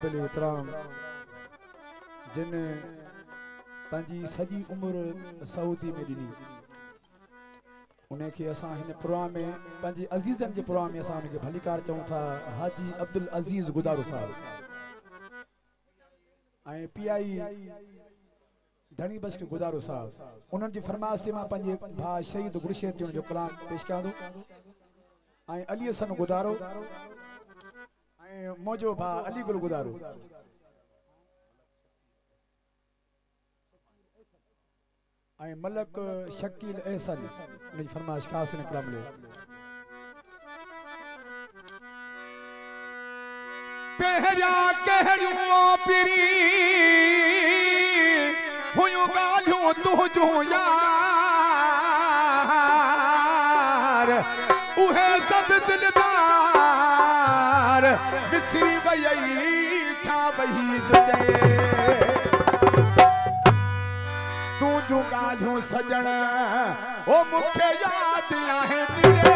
एहतराम जिन पंहिंजी सॼी उम्र सऊदी में ॾिनी उनखे असां हिन प्रोग्राम में पंहिंजे अज़ीज़नि के प्रोग्राम में असां उनखे भलीकार चऊं था हाजी अब्दुल अज़ीज़ गुदारो साहब ऐं पीआई धनी बस के गुदारो साहब उन्हनि जी फरमाइश ते मां पंहिंजे भाउ शहीद गुरशेद जो उनजो कलाम पेश कयां थो ऐं अली हसन गुदारो ऐं मुंहिंजो भाउ अली गुल गुदारो ऐं मलक शकील एहसन उनजी फरमाइश ख़ासि हिन कलाम में कहरिया कहरियो पिरी हुयूं ॻाल्हियूं तुंहिंजूं यार उहे सभु दिलदार विसरी वई छा वही तुझे तुंहिंजूं ॻाल्हियूं सजण ओ मूंखे यादि आहिनि रे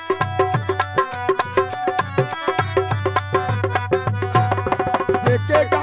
के